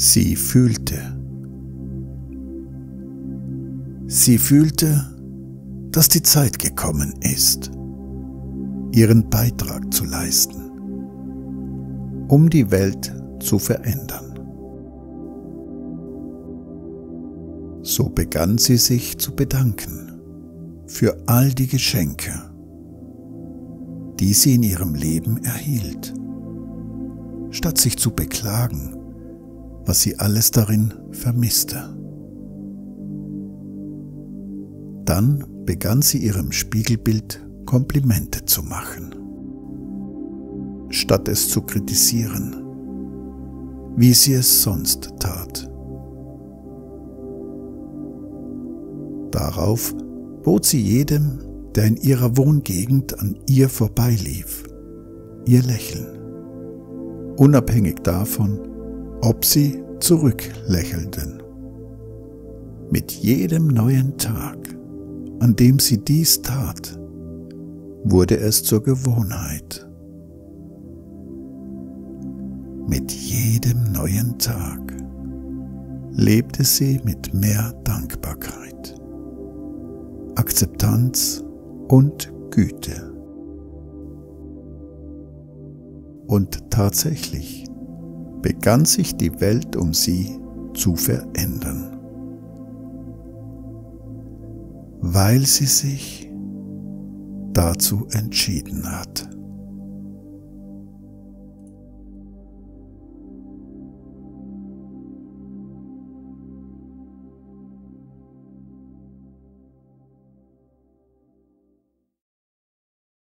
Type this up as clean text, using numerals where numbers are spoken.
Sie fühlte, dass die Zeit gekommen ist, ihren Beitrag zu leisten, um die Welt zu verändern. So begann sie sich zu bedanken für all die Geschenke, die sie in ihrem Leben erhielt, statt sich zu beklagen, was sie alles darin vermisste. Dann begann sie ihrem Spiegelbild Komplimente zu machen, statt es zu kritisieren, wie sie es sonst tat. Darauf bot sie jedem, der in ihrer Wohngegend an ihr vorbeilief, ihr Lächeln, unabhängig davon, ob sie zurücklächelten. Mit jedem neuen Tag, an dem sie dies tat, wurde es zur Gewohnheit. Mit jedem neuen Tag lebte sie mit mehr Dankbarkeit, Akzeptanz und Güte. Und tatsächlich begann sich die Welt um sie zu verändern, weil sie sich dazu entschieden hat.